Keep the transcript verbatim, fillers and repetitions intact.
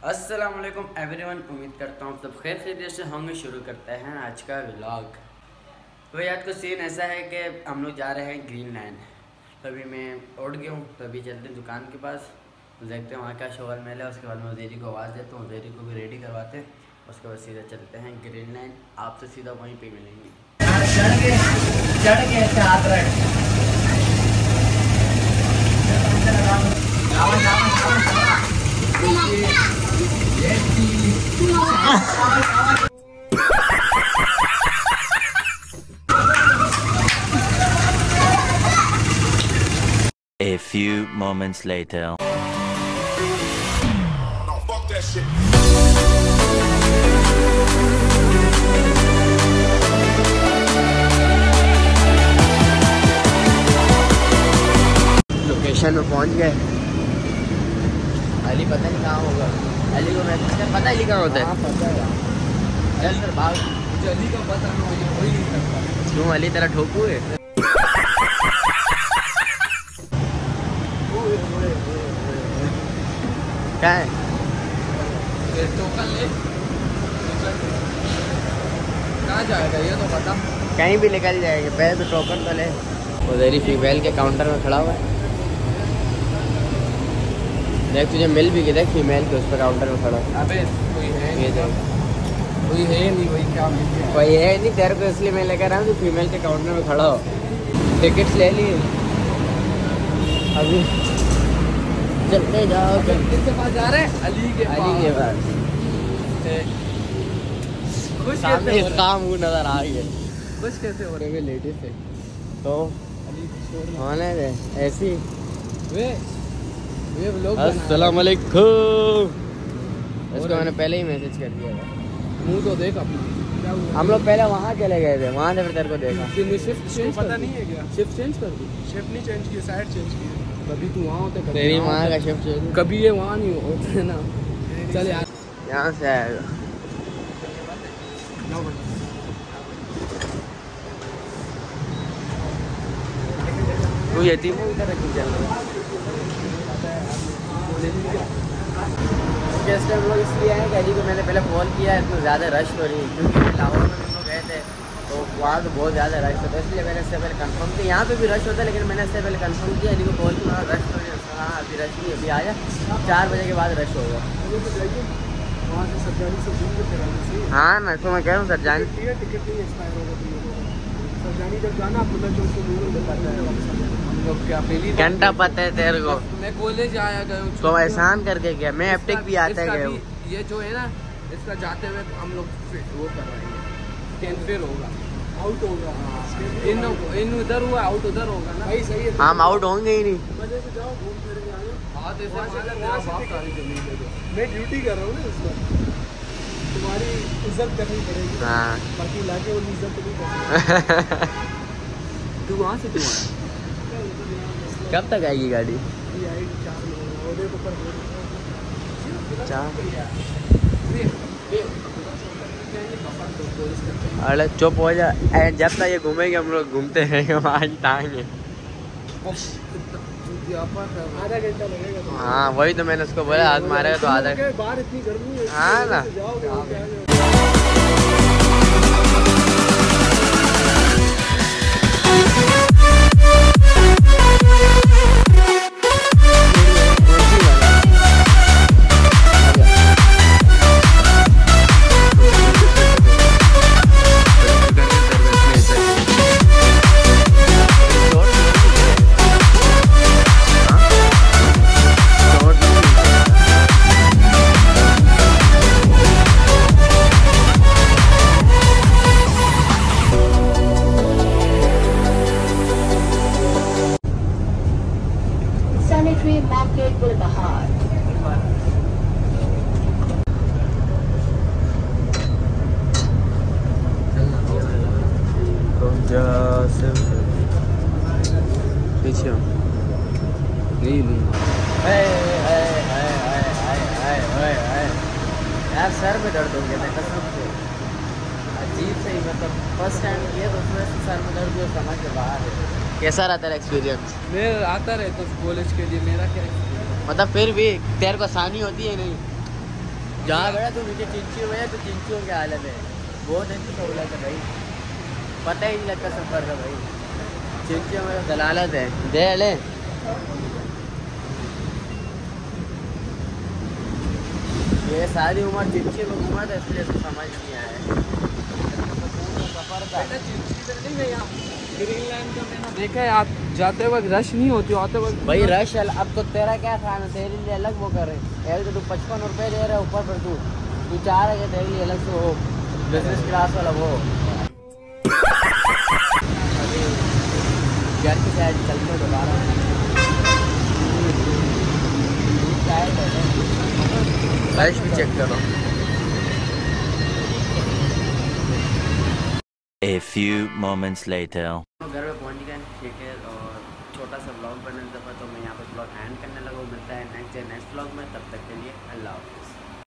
अस्सलाम वालेकुम एवरीवन, उम्मीद करता हूँ सब खैर खैरियत से होंगे। शुरू करते हैं आज का व्लॉग। तो यार को सीन ऐसा है कि हम लोग जा रहे हैं ग्रीन लाइन। तभी मैं उठ गया हूँ, तभी चलते हैं दुकान के पास, देखते हैं वहाँ क्या शोर मेला है। उसके बाद मैं उजेरी को आवाज़ देता हूँ, उजेरी को भी रेडी करवाते हैं। उसके बाद सीधा चलते हैं ग्रीन लाइन। आपसे सीधा वहीं पर मिलेंगे। A few moments later. No, fuck that shit. Location में पहुंच गए। अली पता नहीं कहाँ होगा। अली को मैं पता अली कहाँ होता है। पता है। चल सर भाग। अली का पता नहीं, क्यों अली तेरा ठोकू है। क्या है? टोकन ले। कहाँ जाएगा ये तो बता। कहीं भी निकल जाएंगे, पहले तो टोकन तो ले। उधर ही फीमेल के काउंटर में खड़ा हुआ है। देख तुझे मिल भी गई, देख फीमेल के उस पर काउंटर में खड़ा। अबे कोई है ये देख, कोई है नहीं। वही क्या मिल गया, कोई है नहीं। तेरे को इसलिए मैं लेकर आया हूँ, फीमेल के काउंटर में खड़ा हो। टिकट्स ले लिए अभी। चलते जाओ। किसके पास जा रहे हैं? अली के अली के पास। खुश कैसे हो? काम वो नजर आ रही है। खुश कैसे हो रहे लेडीज से? तो होने दे ऐसी। वे वे लोग अस्सलाम वालेकुम। इसको मैंने पहले ही मैसेज कर दिया था। मुंह तो देख अपना। हम लोग पहले वहाँ चले गए थे, वहाँ से फिर तेरे को देखा। शिफ्ट चेंज पता नहीं है क्या? शिफ्ट चेंज कर दी। शिफ्ट नहीं चेंज की, साइड चेंज की। कभी तू वहाँ होते, कभी तेरी माँ का शिफ्ट चेंज। कभी ये वहाँ नहीं होते है ना। चल यार यहाँ से आएगा। तू यतीम हो इधर रखी चल रहा है। जैसे हम लोग इसलिए आए कि अली को मैंने पहले कॉल किया है, तो ज़्यादा रश हो रही है क्योंकि लाहौर में हम लोग गए थे तो वहाँ तो बहुत ज़्यादा रश होता है। इसलिए मैंने इससे पहले कंफर्म किया। यहाँ पे भी रश होता है, लेकिन मैंने इससे पहले कंफर्म किया अली को कॉल किया, रश हो रही है। हाँ अभी रश नहीं, अभी आया चार बजे के बाद रश होगा। वहाँ से सरजानी से हाँ ना, तो मैं कह रहा हूँ सरजानी टिकट नहीं एक्सपायर होगा। सरजानी जब जाना घंटा पता है तेरे को। मैं कॉलेज आया गया तो एहसान करके गया। मैं एप्टिक भी आता है। ये जो है ना, इसका जाते हुए हम लोग वो करवाएंगे, फिर होगा आउट होगा। इन इन उधर हुआ, आउट उधर होगा ना। भाई सही है, हम आउट होंगे ही नहीं। मैं ड्यूटी कर रहा हूँ ना इस पर, तुम्हारी इज्जत करनी पड़ेगी। हाँ बाकी लाके वो इज्जत नहीं करनी। तू वहाँ से क्यों आया? कब तक आएगी गाड़ी? अरे चुप हो जा। जब तक ये घूमेंगे हम लोग घूमते रहेंगे। आज टांगे आधा घंटा लगेगा। हाँ वही तो मैंने उसको बोला, हाथ मारेगा तो आधा। बाहर इतनी गर्मी है। हाँ ना पीछे नहीं लूँगा। यार सर में दर्द हो गया था कसम से, अजीब से ही। मतलब फर्स्ट टाइम किया तो उसमें से सर में दर्द हुआ, समझ के बाहर है। कैसा रहता है एक्सपीरियंस? मेरा आता रहता तो कॉलेज के लिए। मेरा क्या मतलब फिर भी तेरे को आसानी होती है नहीं? जहाँ बेटा तू नीचे चिंची हुए तो चिंचियों की हालत है, बहुत अच्छी सहूलत है भाई, पता ही नहीं लगता सफ़र का भाई, चिंचियों में तो दलालत है। दे ले ये सारी उम्र चिंची में घूमा था इसलिए तो समझ नहीं आया सफ़र का। ग्रीन लाइन का मैंने देखा है, आप जाते वक्त रश नहीं होती, आते वक्त भाई रश अब तो तेरा क्या खाना, तेरे लिए अलग वो कर रहे हैं। एक तो तू पचपन रुपये दे रहा है ऊपर पर तू तू चाह रहा है कि तेरे लिए अलग से हो बिजनेस क्लास वाला वो अभी घर की साइड चलते दोबारा रश भी चेक करो। A few moments later.